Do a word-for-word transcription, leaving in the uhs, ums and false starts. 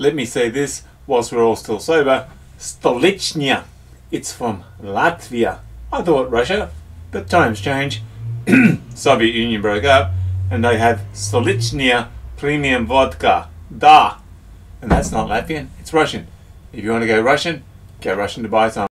let me say this whilst we're all still sober. Stolichnaya. It's from Latvia. I thought Russia, but times change. Soviet Union broke up and they have Stolichnaya Premium Vodka. Da! And that's not Latvian, it's Russian. If you want to go Russian, go Russian to buy some.